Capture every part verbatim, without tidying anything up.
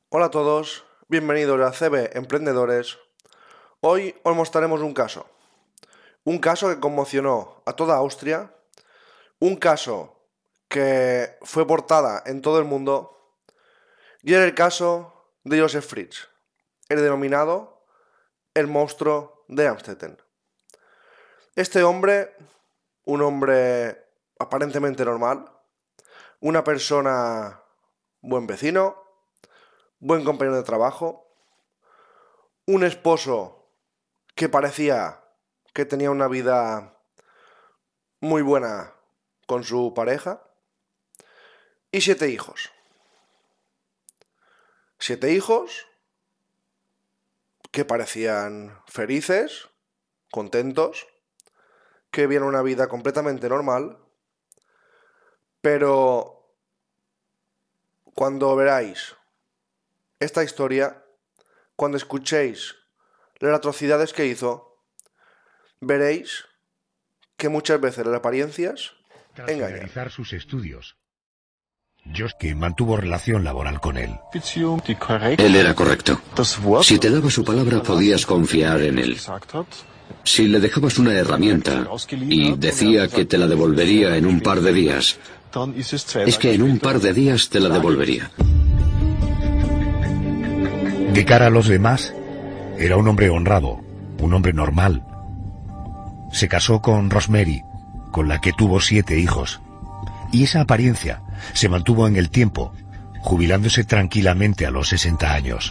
Hola a todos, bienvenidos a C B Emprendedores. Hoy os mostraremos un caso. Un caso que conmocionó a toda Austria. Un caso que fue portada en todo el mundo. Y era el caso de Josef Fritz, el denominado el monstruo de Amstetten. Este hombre, un hombre aparentemente normal, una persona buen vecino, buen compañero de trabajo, un esposo que parecía que tenía una vida muy buena con su pareja, y siete hijos. Siete hijos que parecían felices, contentos, que vivían una vida completamente normal, pero cuando veáis esta historia, cuando escuchéis las atrocidades que hizo, veréis que muchas veces las apariencias Tras engañan. finalizar sus estudios, Joske mantuvo relación laboral con él. Él era correcto. Si te daba su palabra, podías confiar en él. Si le dejabas una herramienta y decía que te la devolvería en un par de días, es que en un par de días te la devolvería. De cara a los demás, era un hombre honrado, un hombre normal. Se casó con Rosemary, con la que tuvo siete hijos. Y esa apariencia se mantuvo en el tiempo, jubilándose tranquilamente a los sesenta años.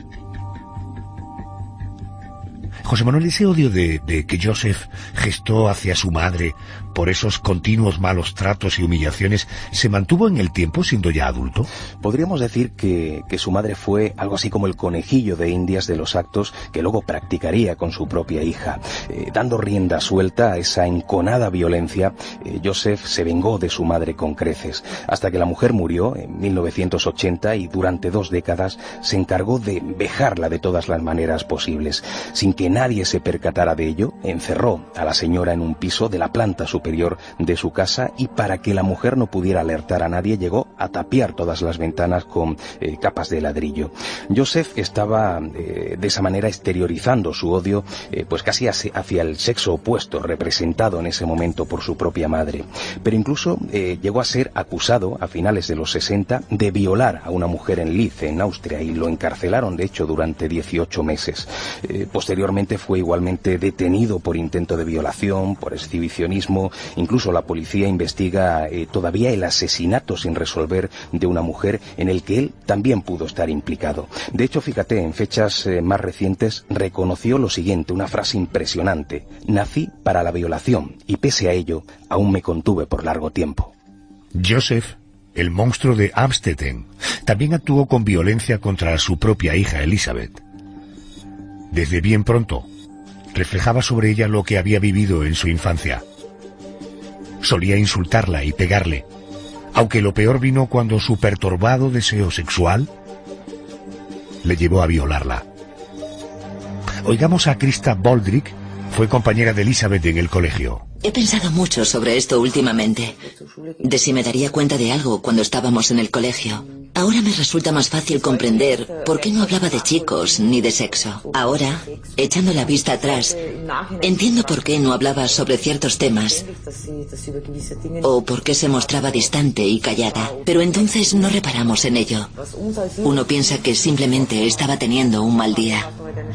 José Manuel, ese odio de, de que Josef gestó hacia su madre por esos continuos malos tratos y humillaciones, ¿se mantuvo en el tiempo siendo ya adulto? Podríamos decir que, que su madre fue algo así como el conejillo de indias de los actos que luego practicaría con su propia hija. Eh, dando rienda suelta a esa enconada violencia, eh, Josef se vengó de su madre con creces, hasta que la mujer murió en mil novecientos ochenta y durante dos décadas se encargó de vejarla de todas las maneras posibles. Sin que nadie se percatara de ello, encerró a la señora en un piso de la planta superior de su casa y para que la mujer no pudiera alertar a nadie llegó a tapiar todas las ventanas con eh, capas de ladrillo. Josef estaba eh, de esa manera exteriorizando su odio eh, pues casi hacia el sexo opuesto representado en ese momento por su propia madre, pero incluso eh, llegó a ser acusado a finales de los sesenta de violar a una mujer en Linz, en Austria, y lo encarcelaron de hecho durante dieciocho meses. Eh, posteriormente fue igualmente detenido por intento de violación, por exhibicionismo. Incluso la policía investiga eh, todavía el asesinato sin resolver de una mujer en el que él también pudo estar implicado. De hecho, fíjate, en fechas eh, más recientes reconoció lo siguiente, una frase impresionante: nací para la violación y pese a ello aún me contuve por largo tiempo. Josef, el monstruo de Amstetten, también actuó con violencia contra su propia hija Elisabeth. Desde bien pronto, reflejaba sobre ella lo que había vivido en su infancia. Solía insultarla y pegarle, aunque lo peor vino cuando su perturbado deseo sexual le llevó a violarla. Oigamos a Krista Boldrik, fue compañera de Elisabeth en el colegio. He pensado mucho sobre esto últimamente, de si me daría cuenta de algo cuando estábamos en el colegio. Ahora me resulta más fácil comprender por qué no hablaba de chicos ni de sexo. Ahora, echando la vista atrás, entiendo por qué no hablaba sobre ciertos temas o por qué se mostraba distante y callada, pero entonces no reparamos en ello. Uno piensa que simplemente estaba teniendo un mal día.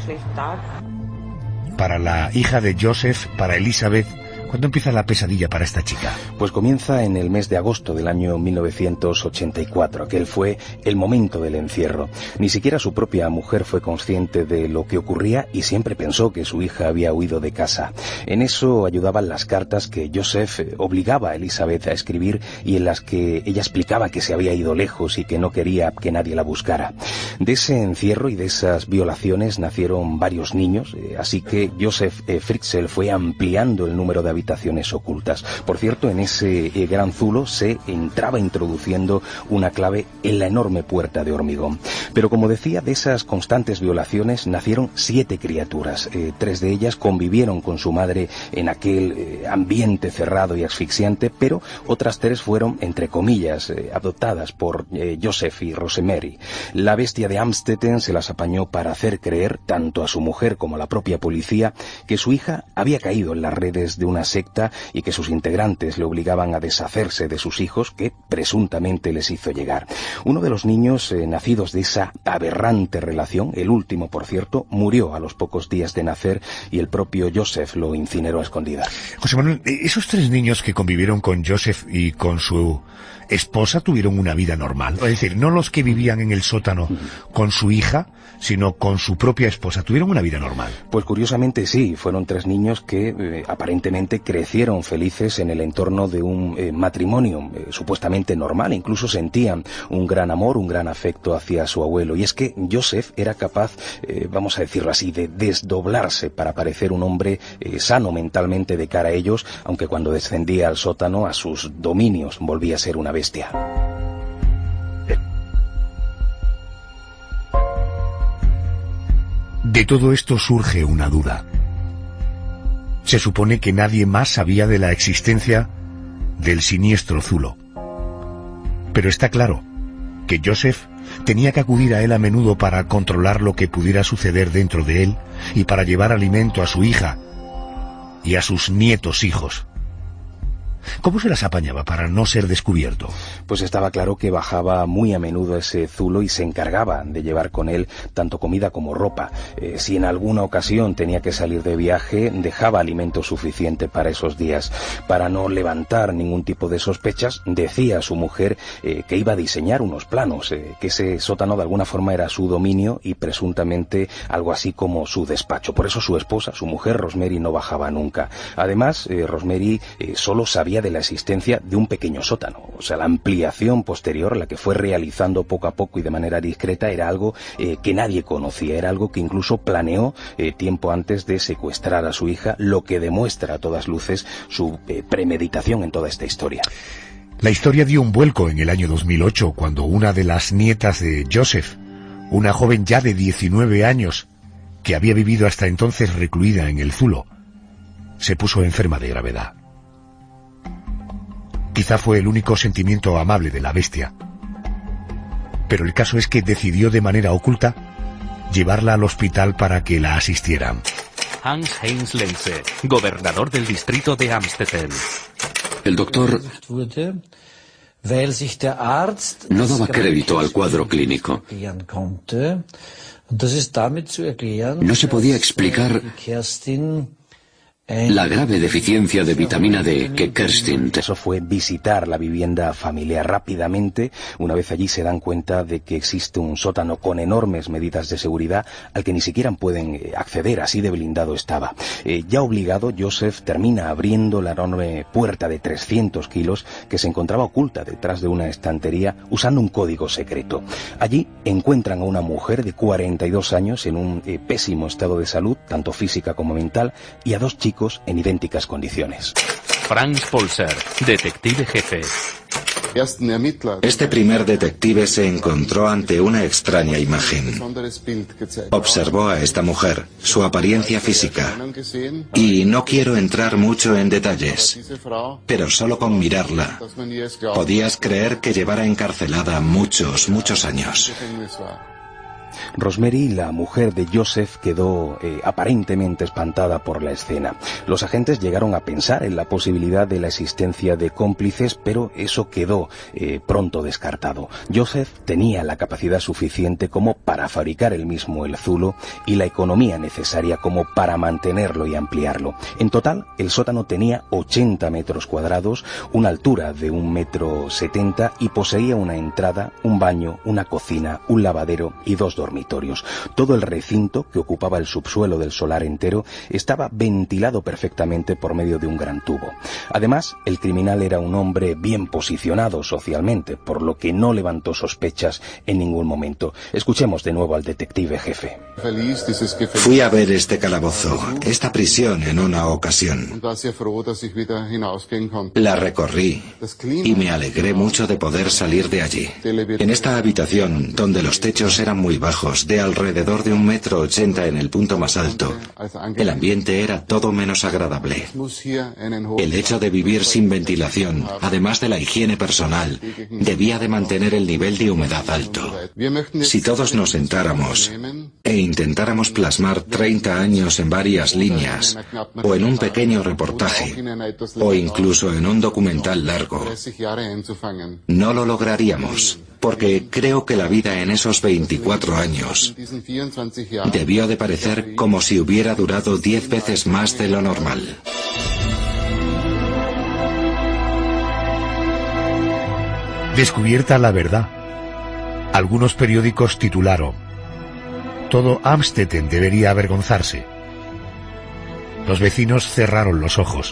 Para la hija de Josef, para Elisabeth, ¿cuándo empieza la pesadilla para esta chica? Pues comienza en el mes de agosto del año mil novecientos ochenta y cuatro, aquel fue el momento del encierro. Ni siquiera su propia mujer fue consciente de lo que ocurría y siempre pensó que su hija había huido de casa. En eso ayudaban las cartas que Josef obligaba a Elisabeth a escribir y en las que ella explicaba que se había ido lejos y que no quería que nadie la buscara. De ese encierro y de esas violaciones nacieron varios niños, así que Josef Fritzl fue ampliando el número de habitaciones ocultas. Por cierto, en ese eh, gran zulo se entraba introduciendo una clave en la enorme puerta de hormigón. Pero como decía, de esas constantes violaciones nacieron siete criaturas. Eh, tres de ellas convivieron con su madre en aquel eh, ambiente cerrado y asfixiante, pero otras tres fueron, entre comillas, eh, adoptadas por eh, Josef y Rosemary. La bestia policía de Amstetten se las apañó para hacer creer, tanto a su mujer como a la propia policía, que su hija había caído en las redes de una secta y que sus integrantes le obligaban a deshacerse de sus hijos que presuntamente les hizo llegar. Uno de los niños eh, nacidos de esa aberrante relación, el último por cierto, murió a los pocos días de nacer y el propio Joseph lo incineró a escondidas. José Manuel, esos tres niños que convivieron con Joseph y con su esposa tuvieron una vida normal, es decir, no los que vivían en el sótano con su hija, sino con su propia esposa, tuvieron una vida normal. Pues curiosamente sí, fueron tres niños que eh, aparentemente crecieron felices en el entorno de un eh, matrimonio eh, supuestamente normal, incluso sentían un gran amor, un gran afecto hacia su abuelo, y es que Joseph era capaz, eh, vamos a decirlo así, de desdoblarse para parecer un hombre eh, sano mentalmente de cara a ellos, aunque cuando descendía al sótano, a sus dominios, volvía a ser una bestia. De todo esto surge una duda. Se supone que nadie más sabía de la existencia del siniestro zulo. Pero está claro que Joseph tenía que acudir a él a menudo para controlar lo que pudiera suceder dentro de él y para llevar alimento a su hija y a sus nietos hijos. ¿Cómo se las apañaba para no ser descubierto? Pues estaba claro que bajaba muy a menudo ese zulo y se encargaba de llevar con él tanto comida como ropa. Eh, si en alguna ocasión tenía que salir de viaje, dejaba alimento suficiente para esos días. Para no levantar ningún tipo de sospechas, decía a su mujer eh, que iba a diseñar unos planos, eh, que ese sótano de alguna forma era su dominio y presuntamente algo así como su despacho. Por eso su esposa, su mujer, Rosemary, no bajaba nunca. Además, eh, Rosemary eh, solo sabía de la existencia de un pequeño sótano. O sea, la ampliación posterior, la que fue realizando poco a poco y de manera discreta, era algo eh, que nadie conocía, era algo que incluso planeó eh, tiempo antes de secuestrar a su hija, lo que demuestra a todas luces su eh, premeditación en toda esta historia. La historia dio un vuelco en el año dos mil ocho, cuando una de las nietas de Joseph, una joven ya de diecinueve años, que había vivido hasta entonces recluida en el zulo, se puso enferma de gravedad. Quizá fue el único sentimiento amable de la bestia. Pero el caso es que decidió de manera oculta llevarla al hospital para que la asistieran. Hans-Heinz Lenze, gobernador del distrito de Amstetten. El doctor no daba crédito al cuadro clínico. No se podía explicar la grave deficiencia de vitamina D que Kerstin... Eso fue visitar la vivienda familiar rápidamente. Una vez allí se dan cuenta de que existe un sótano con enormes medidas de seguridad al que ni siquiera pueden acceder, así de blindado estaba. Eh, ya obligado, Joseph termina abriendo la enorme puerta de trescientos kilos que se encontraba oculta detrás de una estantería usando un código secreto. Allí encuentran a una mujer de cuarenta y dos años en un eh, pésimo estado de salud, tanto física como mental, y a dos chicos en idénticas condiciones. Franz Polzer, detective jefe. Este primer detective se encontró ante una extraña imagen. Observó a esta mujer, su apariencia física, y no quiero entrar mucho en detalles, pero solo con mirarla podías creer que llevara encarcelada muchos, muchos años. Rosemary, la mujer de Joseph, quedó eh, aparentemente espantada por la escena. Los agentes llegaron a pensar en la posibilidad de la existencia de cómplices, pero eso quedó eh, pronto descartado. Joseph tenía la capacidad suficiente como para fabricar él mismo el zulo y la economía necesaria como para mantenerlo y ampliarlo. En total, el sótano tenía ochenta metros cuadrados, una altura de un metro setenta y poseía una entrada, un baño, una cocina, un lavadero y dos dormitorios. Todo el recinto, que ocupaba el subsuelo del solar entero, estaba ventilado perfectamente por medio de un gran tubo. Además, el criminal era un hombre bien posicionado socialmente, por lo que no levantó sospechas en ningún momento. Escuchemos de nuevo al detective jefe. Fui a ver este calabozo, esta prisión, en una ocasión. La recorrí y me alegré mucho de poder salir de allí. En esta habitación, donde los techos eran muy bajos, bajos, de alrededor de un metro ochenta en el punto más alto. El ambiente era todo menos agradable. El hecho de vivir sin ventilación, además de la higiene personal, debía de mantener el nivel de humedad alto. Si todos nos sentáramos e intentáramos plasmar treinta años en varias líneas, o en un pequeño reportaje, o incluso en un documental largo, no lo lograríamos, porque creo que la vida en esos veinticuatro años debió de parecer como si hubiera durado diez veces más de lo normal. Descubierta la verdad. Algunos periódicos titularon: todo Amstetten debería avergonzarse. Los vecinos cerraron los ojos.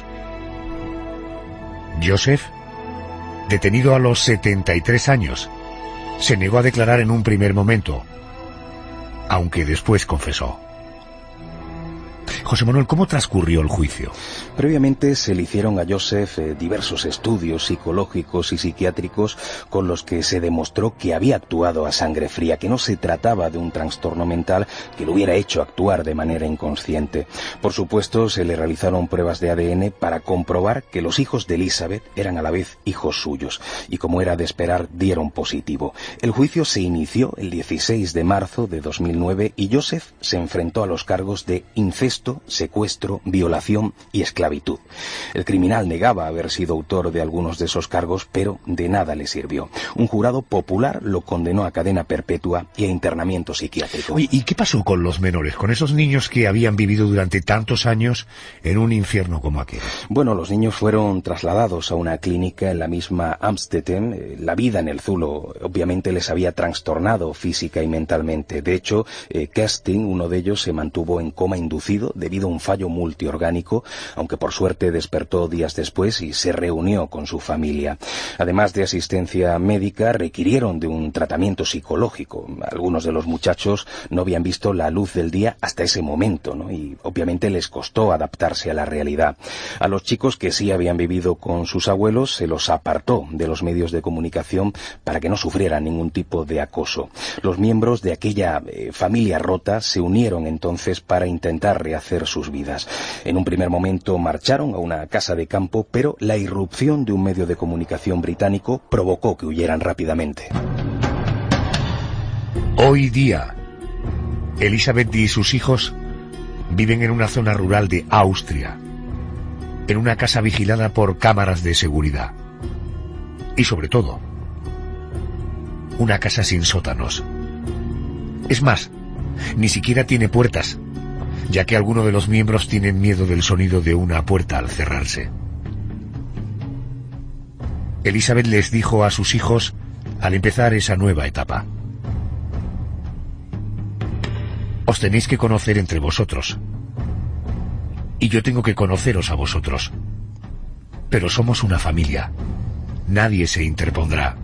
Joseph, detenido a los setenta y tres años, se negó a declarar en un primer momento, aunque después confesó. José Manuel, ¿cómo transcurrió el juicio? Previamente se le hicieron a Joseph eh, diversos estudios psicológicos y psiquiátricos con los que se demostró que había actuado a sangre fría, que no se trataba de un trastorno mental que lo hubiera hecho actuar de manera inconsciente. Por supuesto, se le realizaron pruebas de A D N para comprobar que los hijos de Elizabeth eran a la vez hijos suyos, y como era de esperar, dieron positivo. El juicio se inició el dieciséis de marzo de dos mil nueve y Joseph se enfrentó a los cargos de incesto, secuestro, violación y esclavitud. El criminal negaba haber sido autor de algunos de esos cargos, pero de nada le sirvió. Un jurado popular lo condenó a cadena perpetua y a internamiento psiquiátrico. Oye, ¿y qué pasó con los menores, con esos niños que habían vivido durante tantos años en un infierno como aquel? Bueno, los niños fueron trasladados a una clínica en la misma Amstetten. La vida en el Zulo obviamente les había trastornado física y mentalmente. De hecho, eh, Kerstin, uno de ellos, se mantuvo en coma inducido debido a un fallo multiorgánico, aunque por suerte despertó días después y se reunió con su familia. Además de asistencia médica, requirieron de un tratamiento psicológico. Algunos de los muchachos no habían visto la luz del día hasta ese momento, ¿no? Y obviamente les costó adaptarse a la realidad. A los chicos que sí habían vivido con sus abuelos se los apartó de los medios de comunicación para que no sufrieran ningún tipo de acoso. Los miembros de aquella eh, familia rota se unieron entonces para intentar rehacer sus vidas. En un primer momento marcharon a una casa de campo, pero la irrupción de un medio de comunicación británico provocó que huyeran rápidamente. Hoy día, Elizabeth y sus hijos viven en una zona rural de Austria, en una casa vigilada por cámaras de seguridad. Y sobre todo, una casa sin sótanos. Es más, ni siquiera tiene puertas, ya que algunos de los miembros tienen miedo del sonido de una puerta al cerrarse. Elizabeth les dijo a sus hijos al empezar esa nueva etapa: os tenéis que conocer entre vosotros, y yo tengo que conoceros a vosotros, pero somos una familia, nadie se interpondrá.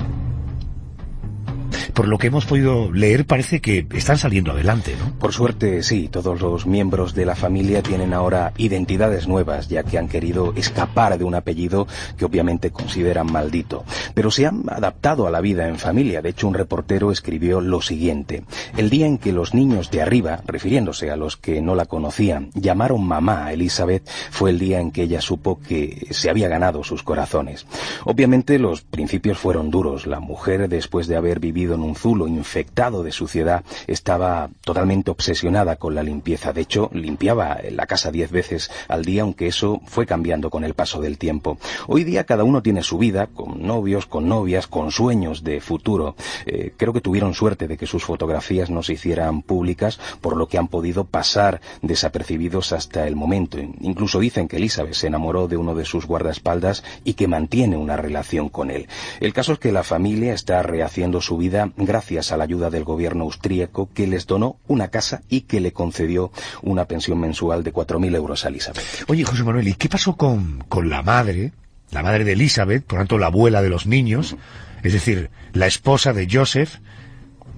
Por lo que hemos podido leer, parece que están saliendo adelante, ¿no? Por suerte, sí. Todos los miembros de la familia tienen ahora identidades nuevas, ya que han querido escapar de un apellido que obviamente consideran maldito. Pero se han adaptado a la vida en familia. De hecho, un reportero escribió lo siguiente: el día en que los niños de arriba, refiriéndose a los que no la conocían, llamaron mamá a Elizabeth, fue el día en que ella supo que se había ganado sus corazones. Obviamente, los principios fueron duros. La mujer, después de haber vivido en un Zulo infectado de suciedad, estaba totalmente obsesionada con la limpieza. De hecho, limpiaba la casa diez veces al día, aunque eso fue cambiando con el paso del tiempo. Hoy día cada uno tiene su vida, con novios, con novias, con sueños de futuro. Eh, creo que tuvieron suerte de que sus fotografías no se hicieran públicas, por lo que han podido pasar desapercibidos hasta el momento. Incluso dicen que Elizabeth se enamoró de uno de sus guardaespaldas y que mantiene una relación con él. El caso es que la familia está rehaciendo su vida gracias a la ayuda del gobierno austríaco, que les donó una casa y que le concedió una pensión mensual de cuatro mil euros a Elizabeth. Oye, José Manuel, ¿y qué pasó con, con la madre, la madre de Elizabeth, por tanto la abuela de los niños, es decir, la esposa de Joseph?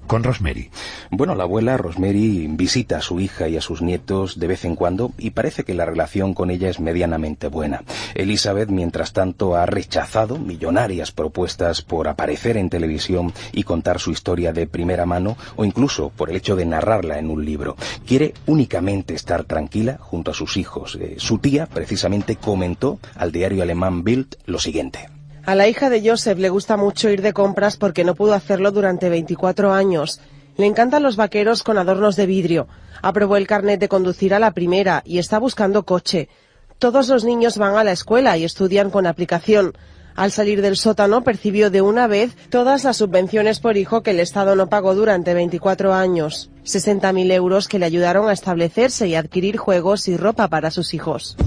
con Rosemary. Bueno, la abuela Rosemary visita a su hija y a sus nietos de vez en cuando y parece que la relación con ella es medianamente buena. Elizabeth, mientras tanto, ha rechazado millonarias propuestas por aparecer en televisión y contar su historia de primera mano o incluso por el hecho de narrarla en un libro. Quiere únicamente estar tranquila junto a sus hijos. Eh, su tía, precisamente, comentó al diario alemán Bild lo siguiente. A la hija de Joseph le gusta mucho ir de compras porque no pudo hacerlo durante veinticuatro años. Le encantan los vaqueros con adornos de vidrio. Aprobó el carnet de conducir a la primera y está buscando coche. Todos los niños van a la escuela y estudian con aplicación. Al salir del sótano percibió de una vez todas las subvenciones por hijo que el Estado no pagó durante veinticuatro años. sesenta mil euros que le ayudaron a establecerse y adquirir juegos y ropa para sus hijos.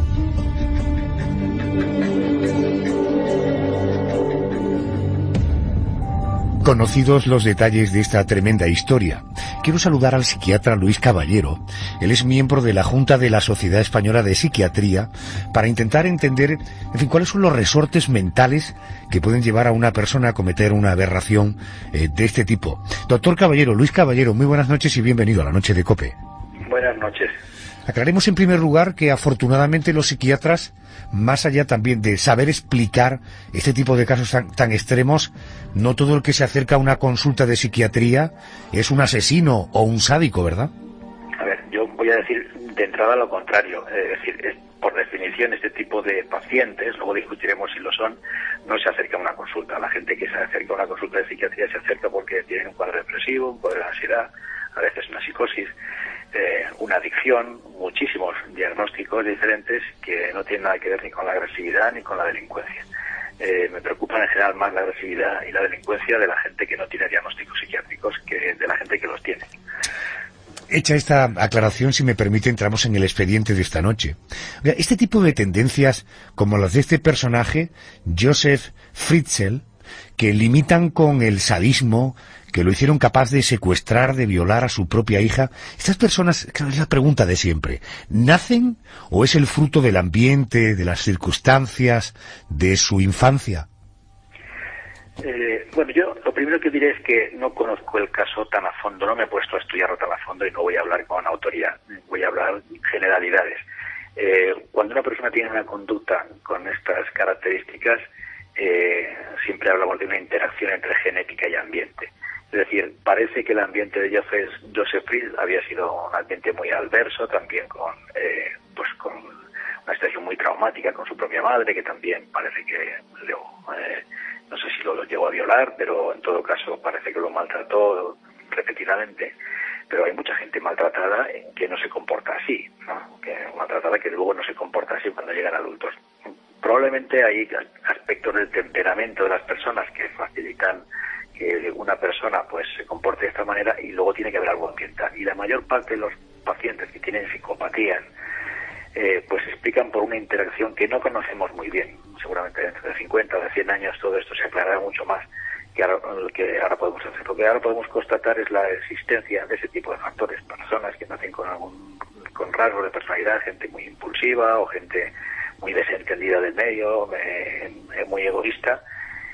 Conocidos los detalles de esta tremenda historia, quiero saludar al psiquiatra Luis Caballero. Él es miembro de la Junta de la Sociedad Española de Psiquiatría para intentar entender, en fin, cuáles son los resortes mentales que pueden llevar a una persona a cometer una aberración eh, de este tipo. Doctor Caballero, Luis Caballero, muy buenas noches y bienvenido a la Noche de COPE. Buenas noches. Aclaremos en primer lugar que afortunadamente los psiquiatras, más allá también de saber explicar este tipo de casos tan, tan extremos, no todo el que se acerca a una consulta de psiquiatría es un asesino o un sádico, ¿verdad? A ver, yo voy a decir de entrada lo contrario. Es decir, es, por definición, este tipo de pacientes, luego discutiremos si lo son, no se acerca a una consulta. La gente que se acerca a una consulta de psiquiatría se acerca porque tienen un cuadro depresivo, un cuadro de ansiedad, a veces una psicosis, Eh, una adicción, muchísimos diagnósticos diferentes que no tienen nada que ver ni con la agresividad ni con la delincuencia. Eh, me preocupan en general más la agresividad y la delincuencia de la gente que no tiene diagnósticos psiquiátricos que de la gente que los tiene. Hecha esta aclaración, si me permite, entramos en el expediente de esta noche. Este tipo de tendencias, como las de este personaje, Joseph Fritzl, que limitan con el sadismo, que lo hicieron capaz de secuestrar, de violar a su propia hija. Estas personas, claro, es la pregunta de siempre, ¿nacen o es el fruto del ambiente, de las circunstancias, de su infancia? Eh, bueno, yo lo primero que diré es que no conozco el caso tan a fondo, no me he puesto a estudiarlo tan a fondo y no voy a hablar con autoridad, voy a hablar generalidades. Eh, cuando una persona tiene una conducta con estas características, eh, siempre hablamos de una interacción entre genética y ambiente. Es decir, parece que el ambiente de Joseph, Joseph Fritzl había sido un ambiente muy adverso, también con, eh, pues con una situación muy traumática con su propia madre, que también parece que lo, eh, no sé si lo, lo llegó a violar, pero en todo caso parece que lo maltrató repetidamente. Pero hay mucha gente maltratada que no se comporta así, ¿no? Que maltratada que luego no se comporta así cuando llegan adultos. Probablemente hay aspectos del temperamento de las personas que facilitan que una persona pues se comporte de esta manera y luego tiene que haber algo ambiental. Y la mayor parte de los pacientes que tienen psicopatías eh, pues explican por una interacción que no conocemos muy bien. Seguramente dentro de cincuenta o de cien años todo esto se aclarará mucho más que ahora, que ahora podemos hacer. Lo que ahora podemos constatar es la existencia de ese tipo de factores. Personas que nacen con algún con rasgos de personalidad, gente muy impulsiva o gente muy desentendida del medio, eh, muy egoísta,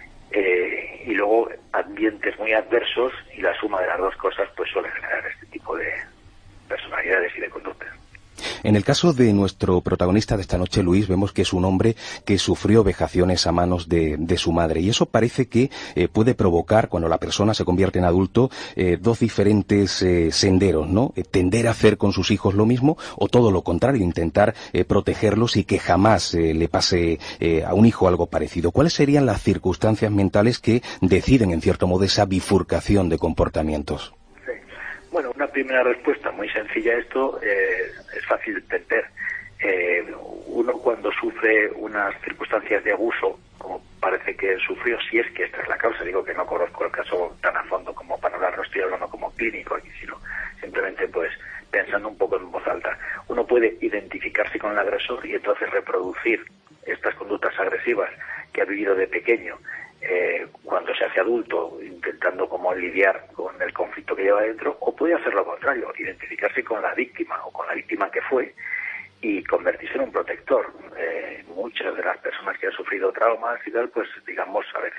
eh, y luego ambientes muy adversos, y la suma de las dos cosas pues suele generar este tipo de personalidades y de conductas. En el caso de nuestro protagonista de esta noche, Luis, vemos que es un hombre que sufrió vejaciones a manos de, de su madre, y eso parece que eh, puede provocar, cuando la persona se convierte en adulto, eh, dos diferentes eh, senderos, ¿no? Eh, tender a hacer con sus hijos lo mismo, o todo lo contrario, intentar eh, protegerlos y que jamás eh, le pase eh, a un hijo algo parecido. ¿Cuáles serían las circunstancias mentales que deciden, en cierto modo, esa bifurcación de comportamientos? Bueno, una primera respuesta muy sencilla a esto eh, es fácil de entender. Eh, uno cuando sufre unas circunstancias de abuso, como parece que sufrió, si es que esta es la causa, digo que no conozco el caso tan a fondo como para hablar, no estoy hablando como clínico aquí, sino simplemente pues pensando un poco en voz alta. Uno puede identificarse con el agresor y entonces reproducir estas conductas agresivas que ha vivido de pequeño, Eh, cuando se hace adulto, intentando como lidiar con el conflicto que lleva dentro, o puede hacer lo contrario, identificarse con la víctima o con la víctima que fue y convertirse en un protector. Eh, muchas de las personas que han sufrido traumas y tal, pues digamos, a veces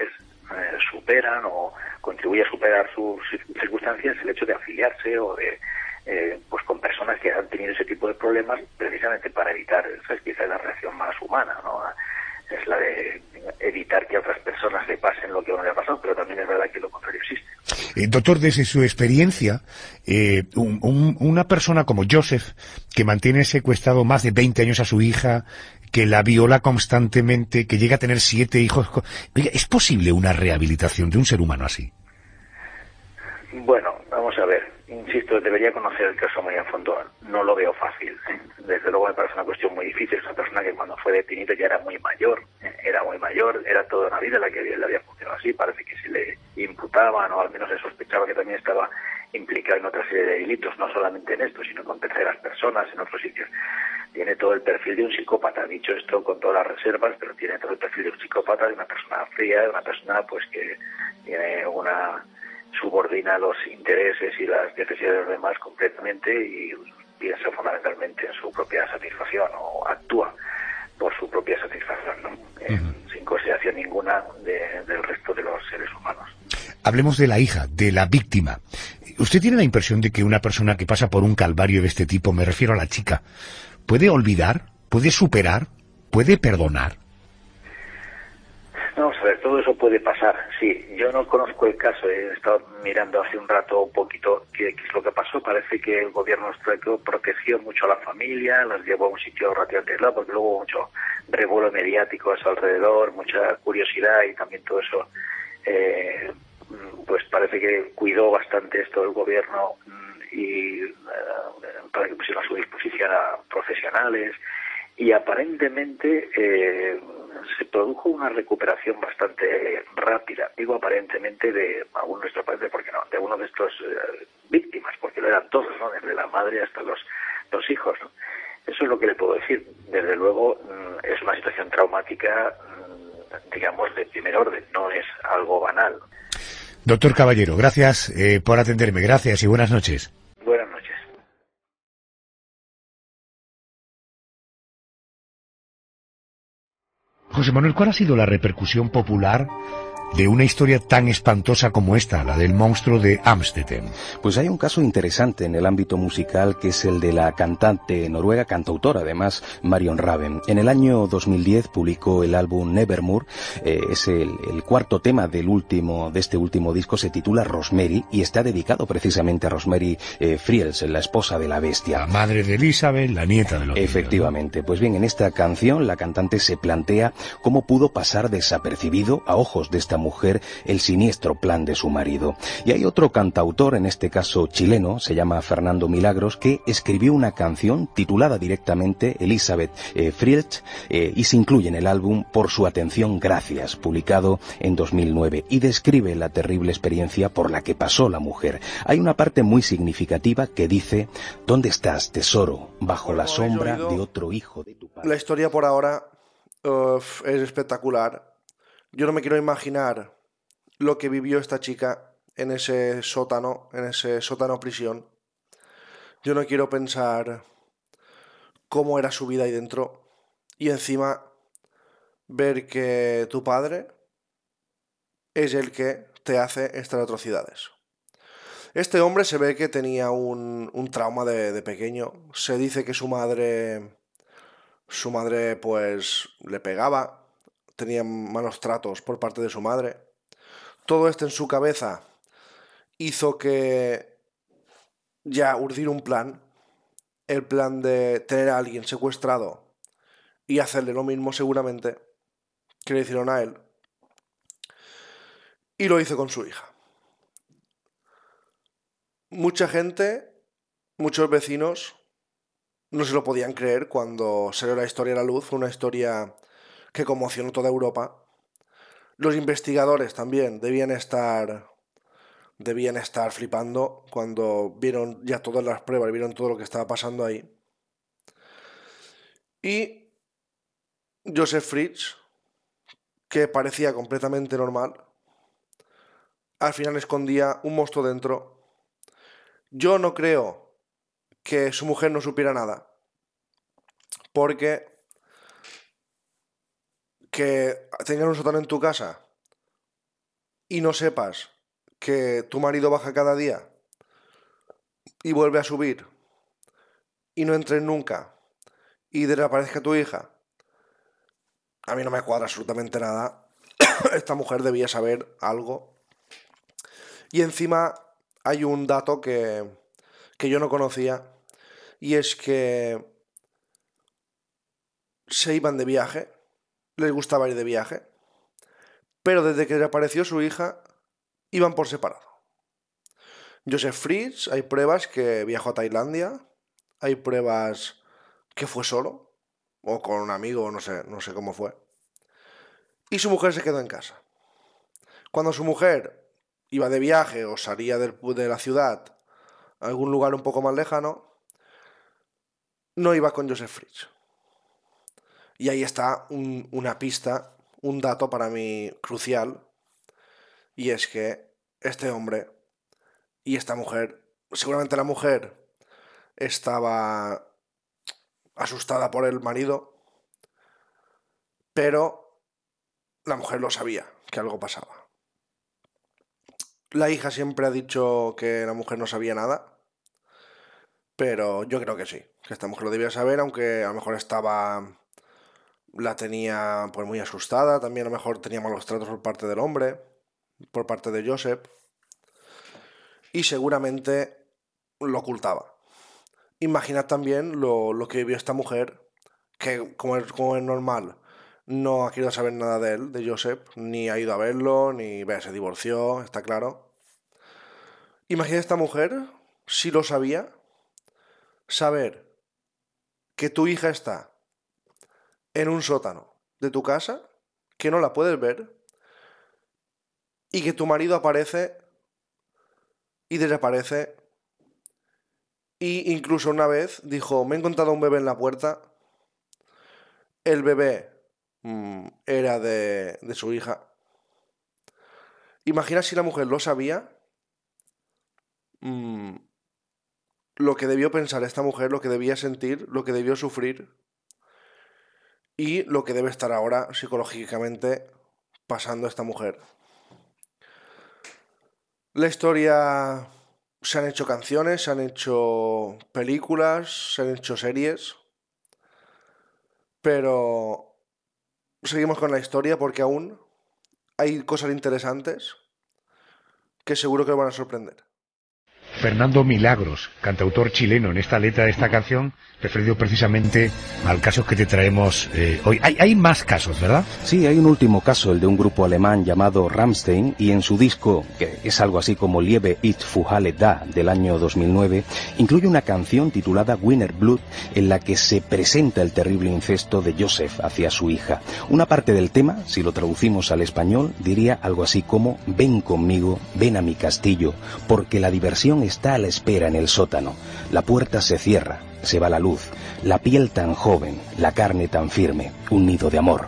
eh, superan o contribuye a superar sus circunstancias el hecho de afiliarse o de eh, pues con personas que han tenido ese tipo de problemas precisamente para evitar, esa es quizás la reacción más humana, ¿no? Es la de evitar que a otras personas le pasen lo que a uno le ha pasado, pero también es verdad que lo contrario existe. Eh, doctor, desde su experiencia, eh, un, un, una persona como Joseph, que mantiene secuestrado más de veinte años a su hija, que la viola constantemente, que llega a tener siete hijos, ¿es posible una rehabilitación de un ser humano así? Bueno, vamos a ver, insisto, debería conocer el caso muy a fondo, no lo veo fácil, ¿eh? Desde luego me parece una cuestión muy difícil, es una persona que cuando fue detenido ya era muy mayor, ¿eh? era muy mayor, era toda una vida la que le había funcionado así, parece que se le imputaban o al menos se sospechaba que también estaba implicado en otra serie de delitos, no solamente en esto, sino con terceras personas en otros sitios. Tiene todo el perfil de un psicópata, dicho esto con todas las reservas, pero tiene todo el perfil de un psicópata, de una persona fría, de una persona pues que tiene una... subordina los intereses y las necesidades de los demás completamente y piensa fundamentalmente en su propia satisfacción o actúa por su propia satisfacción, ¿no? eh, uh-huh. Sin consideración ninguna de, del resto de los seres humanos. Hablemos de la hija, de la víctima. ¿Usted tiene la impresión de que una persona que pasa por un calvario de este tipo, me refiero a la chica, puede olvidar, puede superar, puede perdonar? Vamos a ver, todo eso puede pasar, sí. Yo no conozco el caso, he estado mirando hace un rato un poquito qué, qué es lo que pasó. Parece que el gobierno austriaco protegió mucho a la familia, las llevó a un sitio relativamente aislado, porque luego hubo mucho revuelo mediático a su alrededor, mucha curiosidad y también todo eso, eh, pues parece que cuidó bastante esto el gobierno y eh, para que pusieran a su disposición a profesionales y aparentemente eh, se produjo una recuperación bastante rápida, digo aparentemente de algunos de estos padres, porque no, de uno de estos eh, víctimas, porque lo eran todos, ¿no? Desde la madre hasta los, los hijos, ¿no? Eso es lo que le puedo decir. Desde luego mm, es una situación traumática, mm, digamos, de primer orden, no es algo banal. Doctor Caballero, gracias eh, por atenderme, gracias y buenas noches. Buenas noches. José Manuel, ¿cuál ha sido la repercusión popular de una historia tan espantosa como esta, la del monstruo de Amstetten? Pues hay un caso interesante en el ámbito musical que es el de la cantante noruega, cantautora además, Marion Raven. En el año dos mil diez publicó el álbum Nevermore, eh, es el, el cuarto tema del último, de este último disco, se titula Rosemary y está dedicado precisamente a Rosemary eh, Friels, la esposa de la bestia. La madre de Elizabeth, la nieta de los Efectivamente, niños, ¿no? Pues bien, en esta canción la cantante se plantea cómo pudo pasar desapercibido a ojos de esta mujer el siniestro plan de su marido. Y hay otro cantautor, en este caso chileno, se llama Fernando Milagros, que escribió una canción titulada directamente Elizabeth eh, Friels eh, y se incluye en el álbum Por su atención, gracias, publicado en dos mil nueve, y describe la terrible experiencia por la que pasó la mujer. Hay una parte muy significativa que dice: ¿dónde estás, tesoro? Bajo bueno, la sombra de otro hijo de tu padre. La historia por ahora uh, es espectacular. Yo no me quiero imaginar lo que vivió esta chica en ese sótano, en ese sótano prisión. Yo no quiero pensar cómo era su vida ahí dentro. Y encima ver que tu padre es el que te hace estas atrocidades. Este hombre se ve que tenía un, un trauma de, de pequeño. Se dice que su madre, su madre pues le pegaba. Tenía malos tratos por parte de su madre. Todo esto en su cabeza hizo que ya urdir un plan, el plan de tener a alguien secuestrado y hacerle lo mismo seguramente que le hicieron a él, y lo hizo con su hija. Mucha gente, muchos vecinos no se lo podían creer cuando salió la historia a la luz. Fue una historia que conmocionó toda Europa. Los investigadores también debían estar, debían estar flipando cuando vieron ya todas las pruebas, vieron todo lo que estaba pasando ahí. Y Joseph Friels, que parecía completamente normal, al final escondía un monstruo dentro. Yo no creo que su mujer no supiera nada, porque que tengan un sótano en tu casa y no sepas que tu marido baja cada día y vuelve a subir y no entres nunca y desaparezca tu hija, a mí no me cuadra absolutamente nada. Esta mujer debía saber algo. Y encima hay un dato que, que yo no conocía, y es que se iban de viaje, les gustaba ir de viaje, pero desde que desapareció su hija iban por separado. Joseph Fritz, hay pruebas que viajó a Tailandia, hay pruebas que fue solo, o con un amigo, no sé, no sé cómo fue. Y su mujer se quedó en casa. Cuando su mujer iba de viaje o salía de, de la ciudad a algún lugar un poco más lejano, no iba con Joseph Fritz. Y ahí está un, una pista, un dato para mí crucial, y es que este hombre y esta mujer, seguramente la mujer estaba asustada por el marido, pero la mujer lo sabía, que algo pasaba. La hija siempre ha dicho que la mujer no sabía nada, pero yo creo que sí, que esta mujer lo debía saber, aunque a lo mejor estaba, la tenía pues muy asustada, también a lo mejor tenía malos tratos por parte del hombre, por parte de Joseph, y seguramente lo ocultaba. Imaginad también lo, lo que vivió esta mujer, que como es, como es normal, no ha querido saber nada de él, de Joseph, ni ha ido a verlo, ni ve, se divorció, está claro. Imagina esta mujer, si lo sabía, saber que tu hija está en un sótano de tu casa, que no la puedes ver, y que tu marido aparece y desaparece. Y incluso una vez dijo, me he encontrado un bebé en la puerta, el bebé mmm, era de, de su hija. Imagina si la mujer lo sabía, mmm, lo que debió pensar esta mujer, lo que debía sentir, lo que debió sufrir y lo que debe estar ahora psicológicamente pasando esta mujer. La historia, se han hecho canciones, se han hecho películas, se han hecho series, pero seguimos con la historia porque aún hay cosas interesantes que seguro que os van a sorprender. Fernando Milagros, cantautor chileno en esta letra de esta canción, referido precisamente al caso que te traemos eh, hoy. Hay, hay más casos, ¿verdad? Sí, hay un último caso, el de un grupo alemán llamado Rammstein, y en su disco, que es algo así como Liebe ist für alle da, del año dos mil nueve, incluye una canción titulada Wiener Blut, en la que se presenta el terrible incesto de Joseph hacia su hija. Una parte del tema, si lo traducimos al español, diría algo así como: ven conmigo, ven a mi castillo, porque la diversión está a la espera en el sótano. La puerta se cierra, se va la luz, la piel tan joven, la carne tan firme, un nido de amor.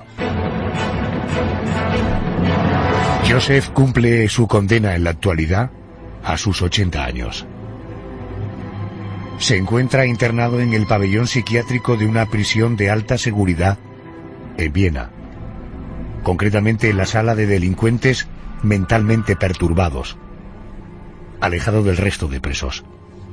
Joseph cumple su condena en la actualidad a sus ochenta años. Se encuentra internado en el pabellón psiquiátrico de una prisión de alta seguridad en Viena, concretamente en la sala de delincuentes mentalmente perturbados, alejado del resto de presos.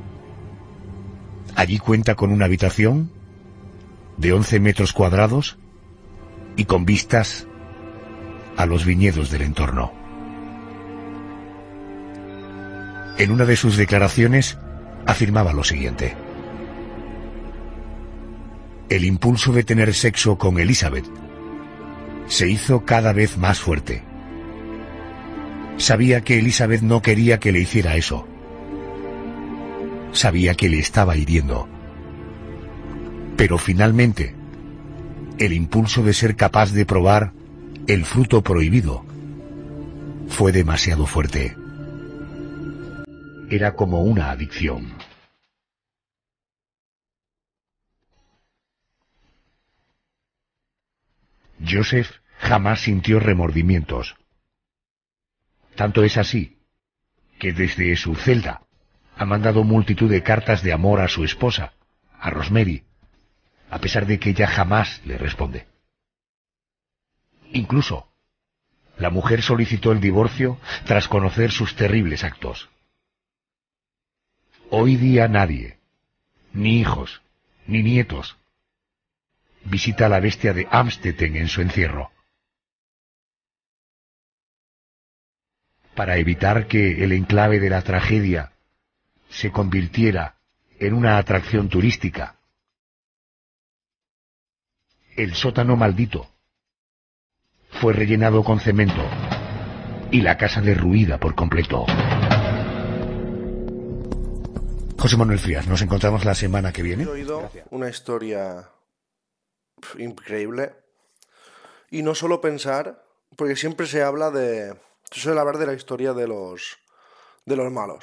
Allí cuenta con una habitación de once metros cuadrados y con vistas a los viñedos del entorno. En una de sus declaraciones afirmaba lo siguiente: el impulso de tener sexo con Elizabeth se hizo cada vez más fuerte. Sabía que Elizabeth no quería que le hiciera eso. Sabía que le estaba hiriendo. Pero finalmente, el impulso de ser capaz de probar el fruto prohibido fue demasiado fuerte. Era como una adicción. Joseph jamás sintió remordimientos. Tanto es así que desde su celda ha mandado multitud de cartas de amor a su esposa, a Rosemary, a pesar de que ella jamás le responde. Incluso la mujer solicitó el divorcio tras conocer sus terribles actos. Hoy día nadie, ni hijos, ni nietos, visita a la bestia de Amstetten en su encierro. Para evitar que el enclave de la tragedia se convirtiera en una atracción turística, el sótano maldito fue rellenado con cemento y la casa derruida por completo. José Manuel Frías, nos encontramos la semana que viene. He oído Gracias. Una historia increíble. Y no solo pensar, porque siempre se habla de... Se suele hablar de la historia de los, de los malos.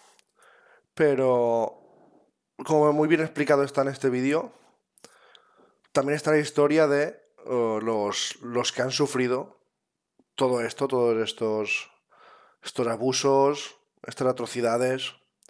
Pero, como muy bien explicado está en este vídeo, también está la historia de uh, los, los que han sufrido todo esto, todos estos, estos abusos, estas atrocidades.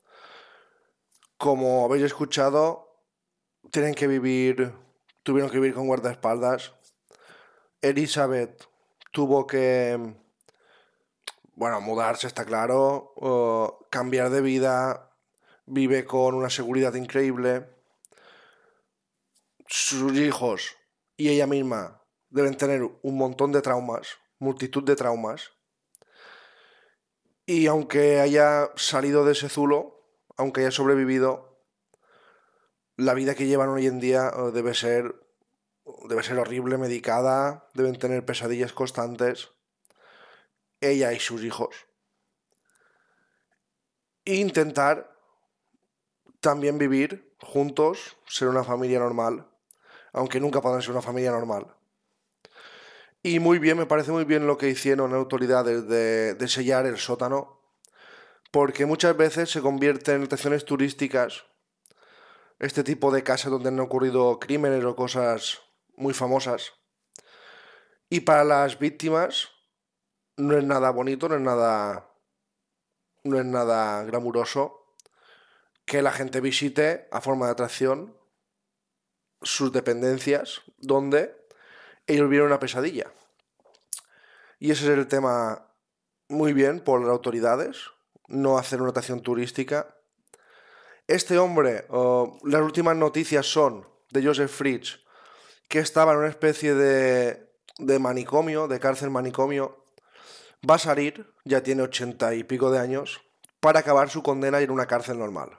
Como habéis escuchado, tienen que vivir, tuvieron que vivir con guardaespaldas. Elizabeth tuvo que, bueno, mudarse, está claro, uh, cambiar de vida, vive con una seguridad increíble. Sus hijos y ella misma deben tener un montón de traumas, multitud de traumas. Y aunque haya salido de ese zulo, aunque haya sobrevivido, la vida que llevan hoy en día uh, debe ser, debe ser horrible, medicada, deben tener pesadillas constantes, ella y sus hijos. E intentar también vivir juntos, ser una familia normal, aunque nunca podrán ser una familia normal. Y muy bien, me parece muy bien lo que hicieron las autoridades de, de sellar el sótano, porque muchas veces se convierte en atracciones turísticas este tipo de casas donde han ocurrido crímenes o cosas muy famosas. Y para las víctimas no es nada bonito, no es nada, no es nada glamuroso que la gente visite a forma de atracción sus dependencias donde ellos vieron una pesadilla. Y ese es el tema muy bien por las autoridades, no hacer una atracción turística. Este hombre, uh, las últimas noticias son de Joseph Fritsch, que estaba en una especie de, de manicomio, de cárcel manicomio. Va a salir, ya tiene ochenta y pico de años, para acabar su condena y en una cárcel normal.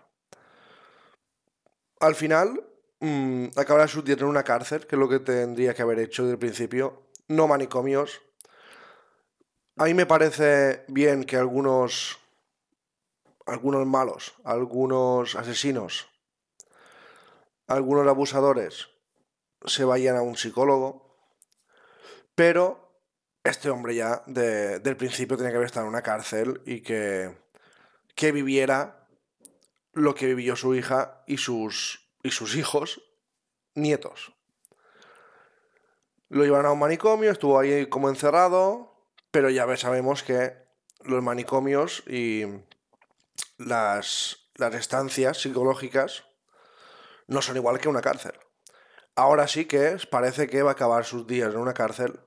Al final, mmm, acabará sus días en una cárcel, que es lo que tendría que haber hecho desde el principio, no manicomios. A mí me parece bien que algunos, algunos malos, algunos asesinos, algunos abusadores se vayan a un psicólogo, pero este hombre ya de, del principio tenía que haber estado en una cárcel y que, que viviera lo que vivió su hija y sus, y sus hijos, nietos. Lo llevaron a un manicomio, estuvo ahí como encerrado, pero ya sabemos que los manicomios y las, las estancias psicológicas no son igual que una cárcel. Ahora sí que parece que va a acabar sus días en una cárcel.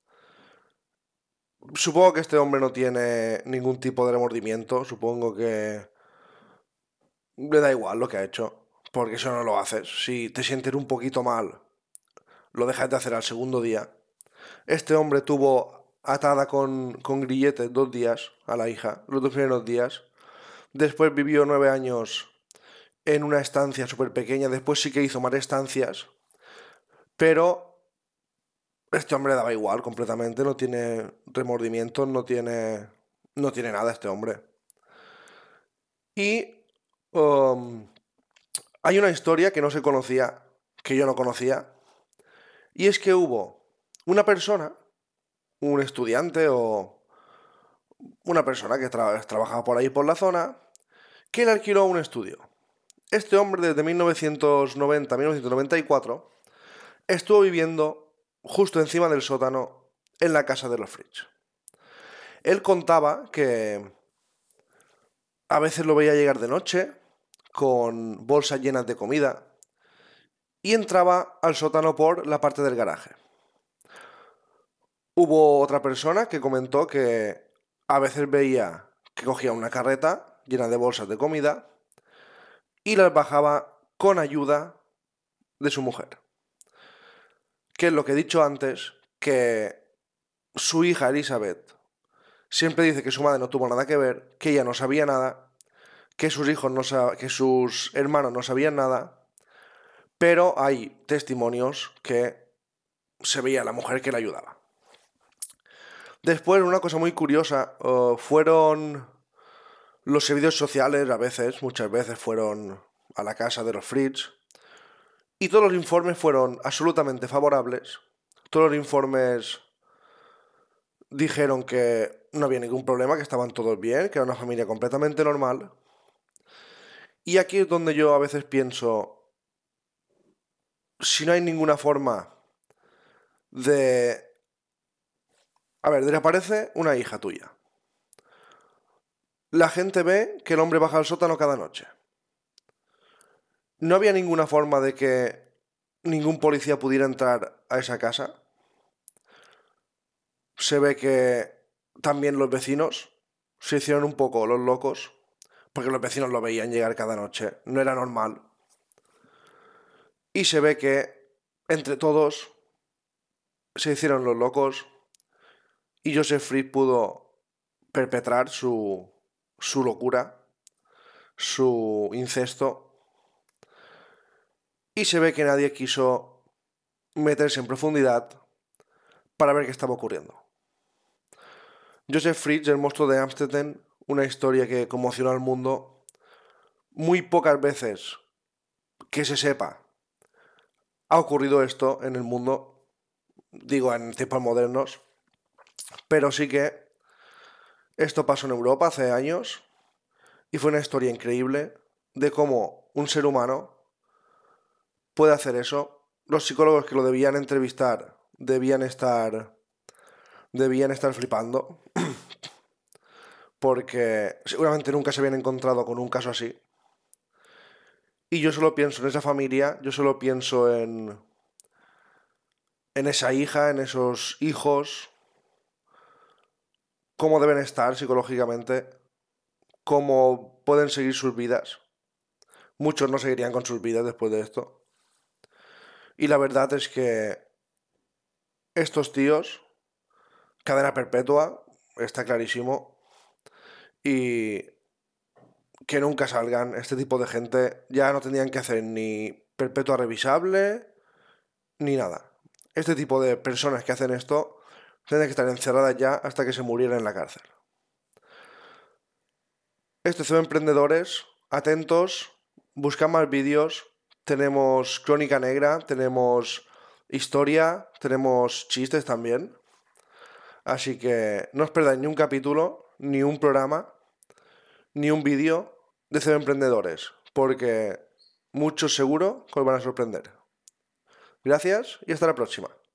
Supongo que este hombre no tiene ningún tipo de remordimiento, supongo que le da igual lo que ha hecho, porque eso no lo haces. Si te sientes un poquito mal, lo dejas de hacer al segundo día. Este hombre tuvo atada con, con grilletes dos días a la hija, los dos primeros días. Después vivió nueve años en una estancia súper pequeña. Después sí que hizo más estancias, pero este hombre daba igual completamente. No tiene remordimientos, no tiene, no tiene nada este hombre. Y um, hay una historia que no se conocía, que yo no conocía, y es que hubo una persona, un estudiante o una persona que tra- trabajaba por ahí por la zona, que le alquiló un estudio. Este hombre desde mil novecientos noventa a mil novecientos noventa y cuatro estuvo viviendo justo encima del sótano en la casa de los Fritsch. Él contaba que a veces lo veía llegar de noche con bolsas llenas de comida y entraba al sótano por la parte del garaje. Hubo otra persona que comentó que a veces veía que cogía una carreta llena de bolsas de comida y las bajaba con ayuda de su mujer. Que es lo que he dicho antes, que su hija Elizabeth siempre dice que su madre no tuvo nada que ver, que ella no sabía nada, que sus hijos no sab- que sus hermanos no sabían nada, pero hay testimonios que se veía a la mujer que le ayudaba. Después, una cosa muy curiosa, uh, fueron los servicios sociales, a veces, muchas veces fueron a la casa de los Fritz, y todos los informes fueron absolutamente favorables. Todos los informes dijeron que no había ningún problema, que estaban todos bien, que era una familia completamente normal. Y aquí es donde yo a veces pienso, si no hay ninguna forma de... A ver, desaparece una hija tuya. La gente ve que el hombre baja al sótano cada noche. ¿No había ninguna forma de que ningún policía pudiera entrar a esa casa? Se ve que también los vecinos se hicieron un poco los locos, porque los vecinos lo veían llegar cada noche, no era normal. Y se ve que entre todos se hicieron los locos y Joseph Fritz pudo perpetrar su, su locura, su incesto, y se ve que nadie quiso meterse en profundidad para ver qué estaba ocurriendo. Joseph Fritz, el monstruo de Amstetten, una historia que conmocionó al mundo. Muy pocas veces que se sepa ha ocurrido esto en el mundo, digo en tiempos modernos, pero sí que esto pasó en Europa hace años y fue una historia increíble de cómo un ser humano puede hacer eso. Los psicólogos que lo debían entrevistar debían estar debían estar flipando porque seguramente nunca se habían encontrado con un caso así. Y yo solo pienso en esa familia, yo solo pienso en en esa hija, en esos hijos, cómo deben estar psicológicamente, cómo pueden seguir sus vidas. Muchos no seguirían con sus vidas después de esto. Y la verdad es que estos tíos, cadena perpetua, está clarísimo, y que nunca salgan este tipo de gente, ya no tendrían que hacer ni perpetua revisable, ni nada. Este tipo de personas que hacen esto tendrían que estar encerradas ya hasta que se murieran en la cárcel. Este es de Emprendedores, atentos, buscad más vídeos, tenemos crónica negra, tenemos historia, tenemos chistes también. Así que no os perdáis ni un capítulo, ni un programa, ni un vídeo de C B Emprendedores, porque muchos seguro que os van a sorprender. Gracias y hasta la próxima.